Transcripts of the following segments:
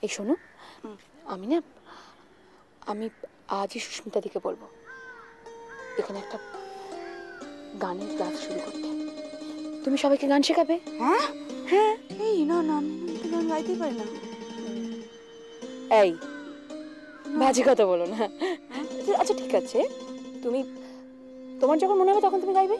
এই শোনো, আমি আজই সুস্মিতা দিকে বলবো এখানে একটা গানের ক্লাস শুরু করতে। তুমি সবাইকে গান শেখাবে? হ্যাঁ হ্যাঁ। এই না না, আমি তো গান গাইতেই পারি না। এই বাজে কথা বলো না। আচ্ছা ঠিক আছে, তুমি তোমার যখন মনে হবে তখন তুমি গাইবে।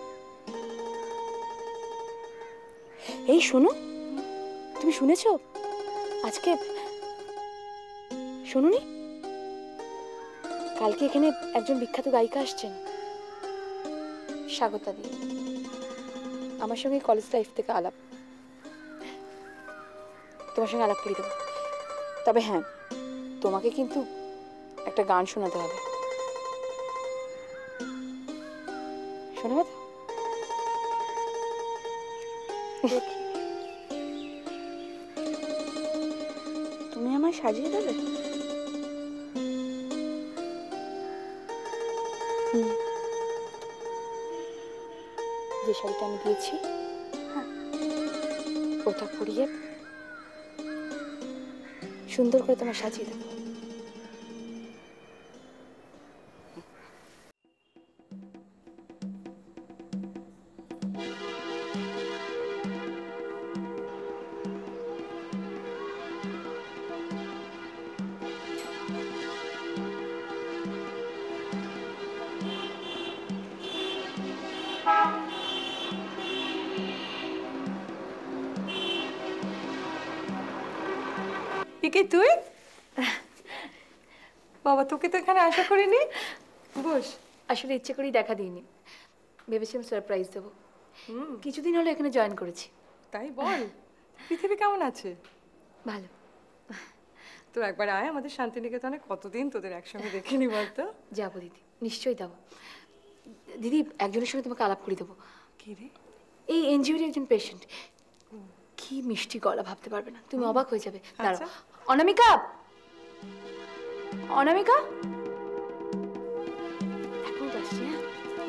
এই শোনো, তুমি শুনেছো আজকে? শোনোনি? কালকে এখানে একজন বিখ্যাত গায়িকা আসছেন, স্বাগতা দি। আমার সঙ্গে কলেজ লাইফ থেকে আলাপ, তোমার সঙ্গে আলাপ করিয়ে দেবো। তবে হ্যাঁ, তোমাকে কিন্তু একটা গান শোনাতে হবে, শোনাবে তো? তুমি আমায় সাজিয়ে দেবে? যে শাড়িটা আমি দিয়েছি ওটা পরিয়ে সুন্দর করে তোমার সাজিয়ে দেবো। কে তুই? বাবা, তোকে তো এখানে আশা করিনি। বস। আসলে ইচ্ছে করেই দেখা দিইনি, ভেবেছিলাম সারপ্রাইজ দেবো। কিছুদিন হলো এখানে জয়েন করেছি। তাই বল, পৃথিবী কেমন আছে? ভালো। তো একবার আয় আমাদের শান্তিনিকেতনে, কতদিন তোদের একসঙ্গে দেখিনি বলতো। যাবো দিদি, নিশ্চয়ই যাবো। দিদি, একজনের সঙ্গে তোমাকে আলাপ করে দেবো। কি রে? এই এনজিওর একজন পেশেন্ট, কি মিষ্টি গলা ভাবতে পারবে না, তুমি অবাক হয়ে যাবে। দাঁড়াও। অনামিকা, অনামিকা, এক মিনিট আসছি। হ্যাঁ,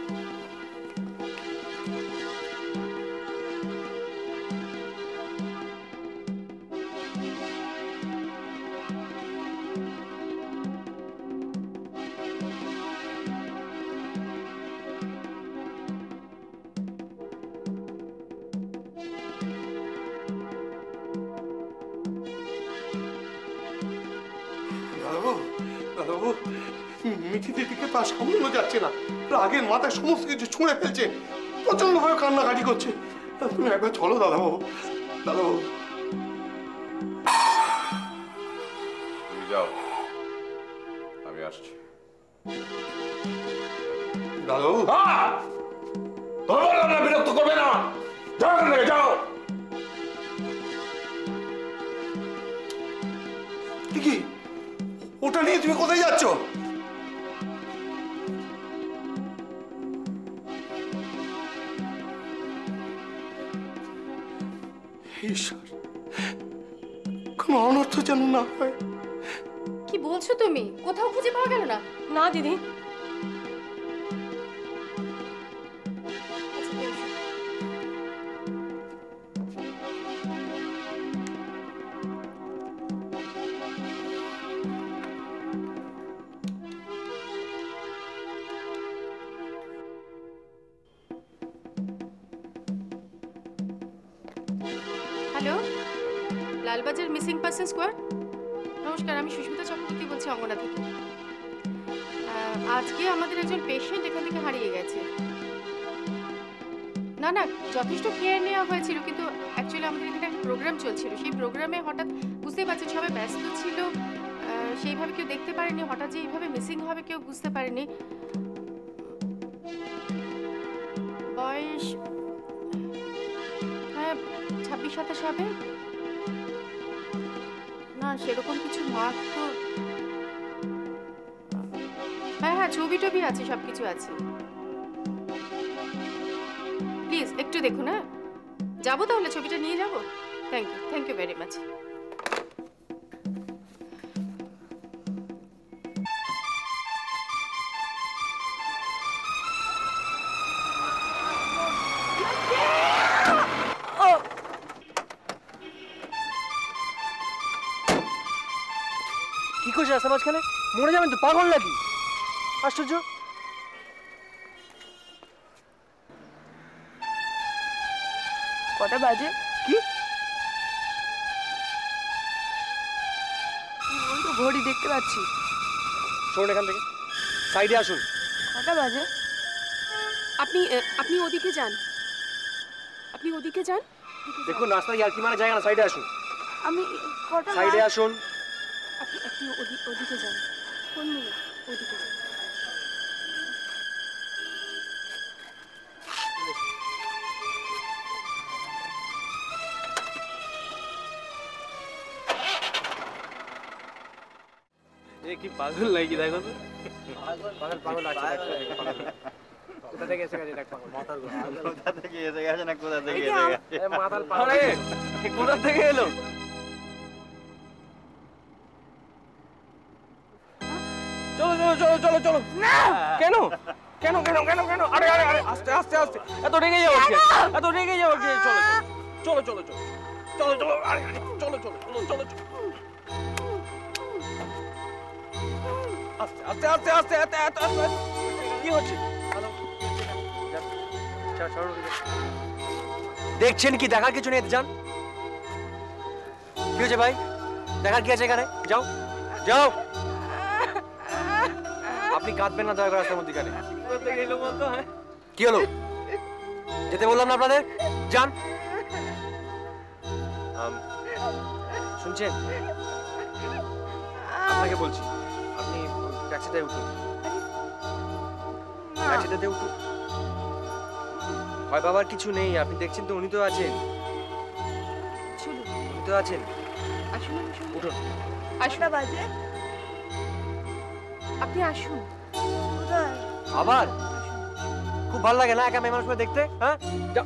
মিঠিদের দিকে তা সামলানো যাচ্ছে না, রাগের মাথায় সমস্ত কিছু ছুঁড়ে ফেলছে, প্রচন্ড ভাবে কান্নাকাটি করছে। তুমি একবার চলো দাদাবাবু, দাদাবাবু। তুমি যাও, আমি আসছি। দাদাবাবু, বললাম না বিরক্ত করবে না, যাও এখান থেকে, যাও। কি ওটা নিয়ে তুমি কোথায় যাচ্ছ? ঈশ্বর, কোনো অনর্থ যেন না হয়। কি বলছো তুমি? কোথাও খুঁজে পাওয়া গেল না? না দিদি। Hello, Lalbazar missing person squad. নমস্কার, আমি সুস্মিতা চক্রবর্তী বলছি অঙ্গনা থেকে। আজকে আমাদের একজন পেশেন্ট এখান থেকে হারিয়ে গেছে। না না, যথেষ্ট কেয়ার নেওয়া হয়েছিল, কিন্তু অ্যাকচুয়ালি আমাদের এখানে একটা প্রোগ্রাম চলছিল, সেই প্রোগ্রামে হঠাৎ বুঝতেই পারছেন সবাই ব্যস্ত ছিল, সেইভাবে কেউ দেখতে পারেনি, হঠাৎ যে এইভাবে মিসিং হবে কেউ বুঝতে পারেনি। বয়স 26-27 হবে। না সেরকম কিছু মার্ক তো, হ্যাঁ হ্যাঁ ছবি টবি আছে, সবকিছু আছে। প্লিজ একটু দেখুন। হ্যাঁ যাবো তাহলে, ছবিটা নিয়ে যাবো। Thank you very much. কি করছে রাস্তা মাঝখানে? মরে যাবেন তো, পাগল নাকি? আশ্চর্য। কটা বাজে? কি? ওই তো ঘড়ি দেখতে পাচ্ছি। শোন এখান থেকে, সাইডে আসুন। কটা বাজে? আপনি আপনি ওদিকে যান, আপনি ওদিকে যান। দেখুন রাস্তায় ইয়ার্কি মানে জায়গা না, সাইডে আসুন। আমি কটা সাইডে আসুন। আপনি আপনি ওদিকে যান। কোন মিনিট? ওদিকে যান। এ কি পাগল নাকি? দেখো তো, পাগল পাগল আছে। কোথা থেকে এসে গেছে দেখ, পাগল মাথার ঘোরা। কোথা থেকে এসে গেছে না কোথা থেকে এসে গেছে? মাথার পাগল। আরে কোথা থেকে এলো? চলো চলো চলো চলো চলো। না কেন কেন কেন কেন কেন? আরে আরে আরে আস্তে আস্তে আস্তে। এত রেগে যাও কি? এত রেগে যাও কি? চলো চলো চলো চলো চলো চলো। আরে আরে চলো চলো চলো চলো চলো। আস্তে আস্তে আস্তে আস্তে এত এত এত কি হচ্ছে? দেখছেন কি? দেখার কিছু নেই, যান। কি হয়েছে ভাই? দেখার কি আছে এখানে? যাও যাও। আপনি কাঁদবেন না দয়া করে রাস্তার মধ্যে। কি হলো? যেতে বললাম না আপনাদের? যান। শুনছেন? আপনাকে বলছি, আপনি ট্যাক্সিতে উঠুন। ট্যাক্সিটাতে উঠুন। ভয় পাবার কিছু নেই। আপনি দেখছেন তো উনি তো আছেন। উনি তো আছেন। আসুন আসুন উঠুন। আসুন। বাজে? আপনি আসুন। কোথায়? আবার খুব ভালো লাগে না একা মেয়ে মানুষ দেখতে? হ্যাঁ যাও।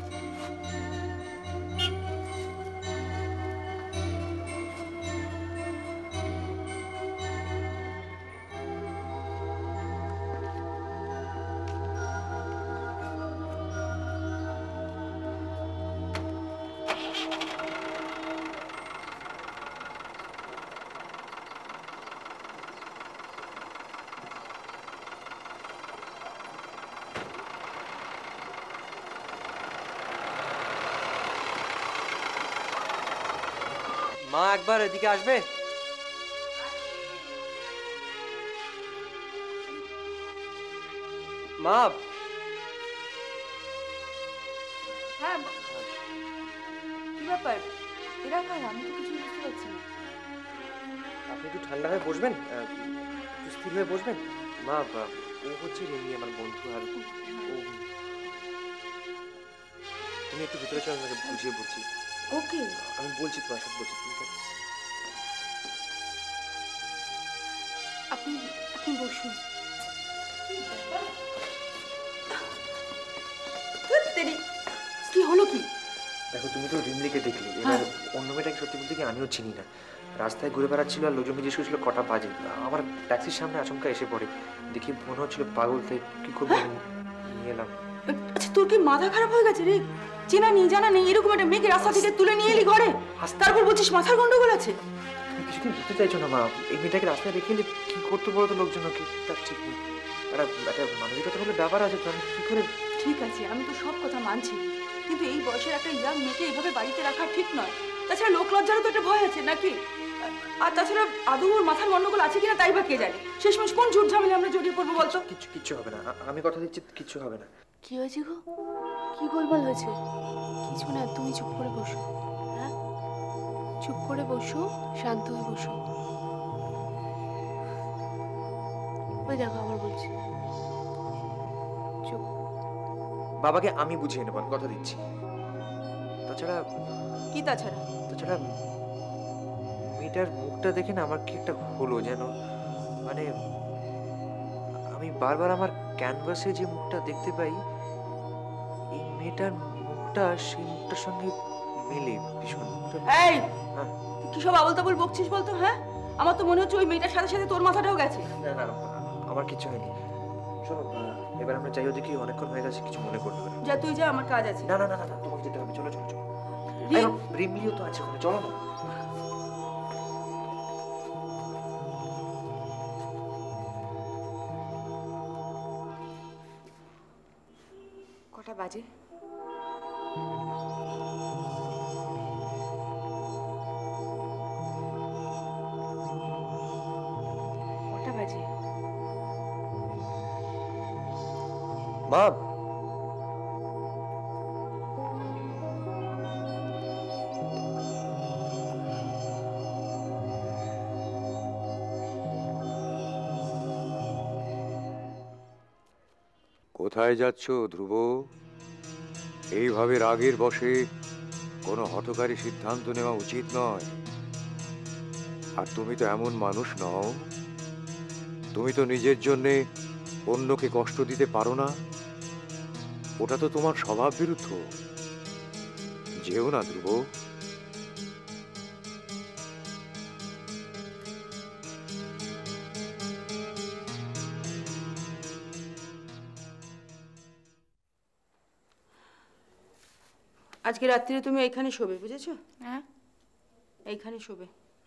মা একবার এদিকে আসবে? মা। হ্যাঁ, কি ব্যাপার? এরা কার? আমি তো কিছু বুঝতে পারছি না। আপনি একটু ঠান্ডা হয়ে বসবেন, একটু স্থির হয়ে বসবেন। মা ও হচ্ছে রিমি, আমার বন্ধু। আর ও, তুমি একটু ভিতরে চলো, আমাকে বুঝিয়ে বলছি। ওকে, আমি বলছি তো, সব বলছি। তুমি আপনি আপনি বসুন। কি হলো কি? দেখো, তুমি তো রিমলিকে দেখলে, এবার অন্য মেয়েটাকে সত্যি বলতে কি আমিও চিনি না। রাস্তায় ঘুরে বেড়াচ্ছিল আর লোকজন জিজ্ঞেস করছিল কটা বাজে। আমার ট্যাক্সির সামনে আচমকা এসে পড়ে, দেখি মনে হচ্ছিল পাগল, তাই কি করবো নিয়ে এলাম। আচ্ছা, তোর কি মাথা খারাপ হয়ে গেছে রে? চেনা নেই জানা নেই এরকম একটা মেয়েকে রাস্তা থেকে তুলে নিয়ে এলি ঘরে, তারপর বলছিস মাথার গন্ডগোল আছে? তুমি কিছুদিন বুঝতে চাইছো না মা? এই মেয়েটাকে রাস্তায় রেখে এলে কি করতে বলো তো লোকজন? কি তার ঠিক নেই। একটা মানবিকতা বলে ব্যাপার আছে, তো আমি কি করে? ঠিক আছে, আমি তো সব কথা মানছি, কিন্তু এই বয়সের একটা ইয়াং মেয়েকে এইভাবে বাড়িতে রাখা ঠিক নয়। তাছাড়া লোক লজ্জারও তো একটা ভয় আছে নাকি? আর তাছাড়া আদৌ ওর মাথার গন্ডগোল আছে কিনা তাই বা কে জানে। শেষমেশ কোন ঝুট ঝামেলা আমরা জড়িয়ে পড়বো বলতো? কিচ্ছু হবে না, আমি কথা দিচ্ছি কিচ্ছু হবে না। কি হয়েছে গো? কি গোলমাল হয়েছে? কিছু না, তুমি চুপ করে বসো। হ্যাঁ, চুপ করে বসো, শান্ত হয়ে বসো। ওই দেখো আবার বলছি, চুপ। বাবাকে আমি বুঝিয়ে নেব, কথা দিচ্ছি। তাছাড়া কি তাছাড়া? তাছাড়া মেয়েটার মুখটা দেখে না আমার কি একটা হলো যেন, মানে আমি বারবার আমার ক্যানভাসে যে মুখটা দেখতে পাই, এই মেয়েটার মুখটা সেই মুখটার সঙ্গে মেলে ভীষণ। এই, কি সব আবল তাবল বকছিস বলতো? হ্যাঁ, আমার তো মনে হচ্ছে ওই মেয়েটার সাথে সাথে তোর মাথাটাও গেছে। না না, আমার কিছু হয়নি। শোনো, এবার আমরা চাইও দেখি, অনেকক্ষণ হয়ে গেছে, কিছু মনে করবে না। যা তুই যা, আমার কাজ আছে। না না না না, তোমাকে যেতে হবে। চলো চলো চলো। রিমলিও তো আছে ওখানে, চলো না। কটা বাজে? কটা বাজে? মা, কোথায় যাচ্ছ ধ্রুব? এইভাবে রাগের বশে কোনো হঠকারী সিদ্ধান্ত নেওয়া উচিত নয়। আর তুমি তো এমন মানুষ নও, তুমি তো নিজের জন্যে অন্যকে কষ্ট দিতে পারো না। ওটা তো তোমার স্বভাব বিরুদ্ধ। যেও না ধ্রুব। আজকে রাত্রিরে তুমি এইখানে শোবে, বুঝেছো? হ্যাঁ, এইখানে শোবে।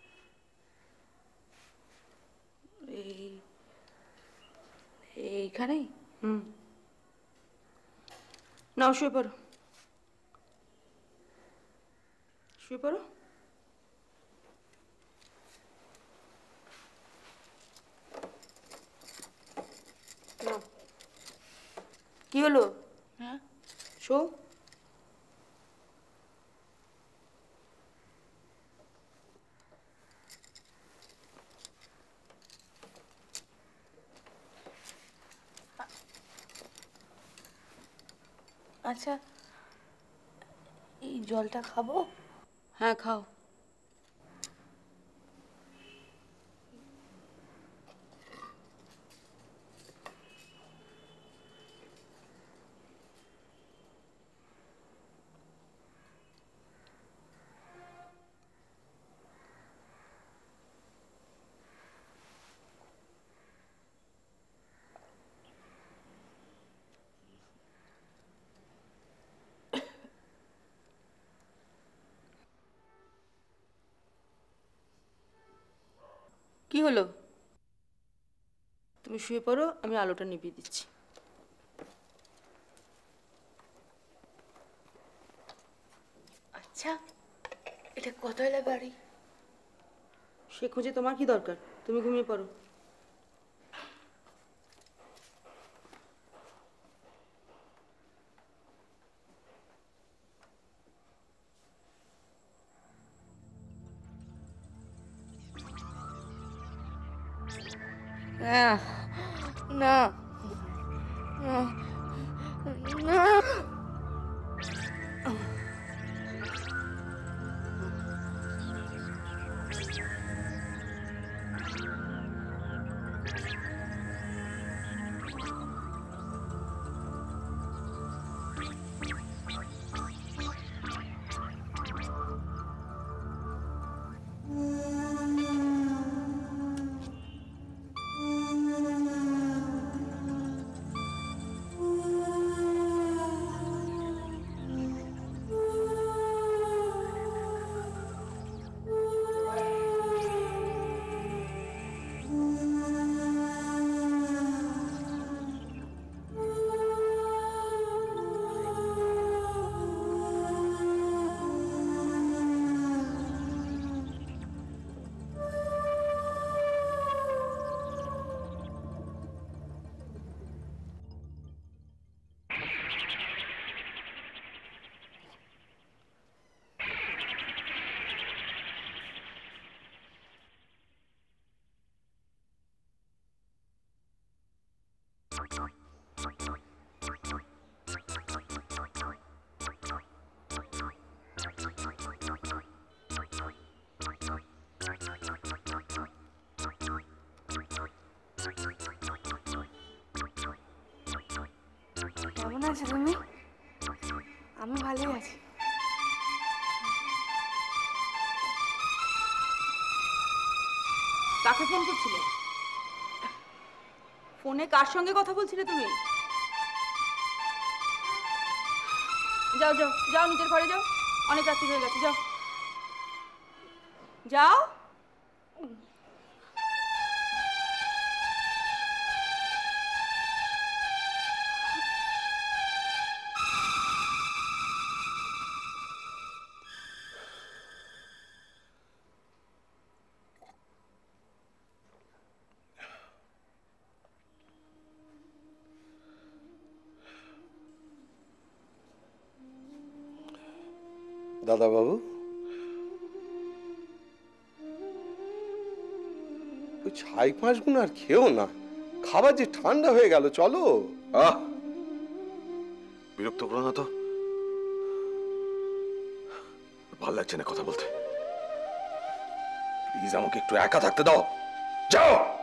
এইখানেই? নাও শুয়ে পড়ো, শুয়ে পড়ো। কি হলো? হ্যাঁ, শো। আচ্ছা, এই জলটা খাবো? হ্যাঁ, খাও। কি হলো? তুমি শুয়ে পড়ো, আমি আলোটা নিভিয়ে দিচ্ছি। আচ্ছা, এটা কতলা বাড়ি? সে খুঁজে তোমার কি দরকার? তুমি ঘুমিয়ে পড়ো। না না না, কেমন আছো তুমি? আমি ভালোই আছি। কাকে ফোন করছিলে? ফোনে কার সঙ্গে কথা বলছিলে তুমি? যাও যাও যাও, নিজের ঘরে যাও, অনেক রাত্রি হয়ে গেছে, যাও যাও। দাদা বাবু, ওই ছাই পাঁচগুলো আর খেও না, খাবার যে ঠান্ডা হয়ে গেল। চলো। বিরক্ত করো না তো, ভাল লাগছে না কথা বলতে। প্লিজ আমাকে একটু একা থাকতে দাও। যাও।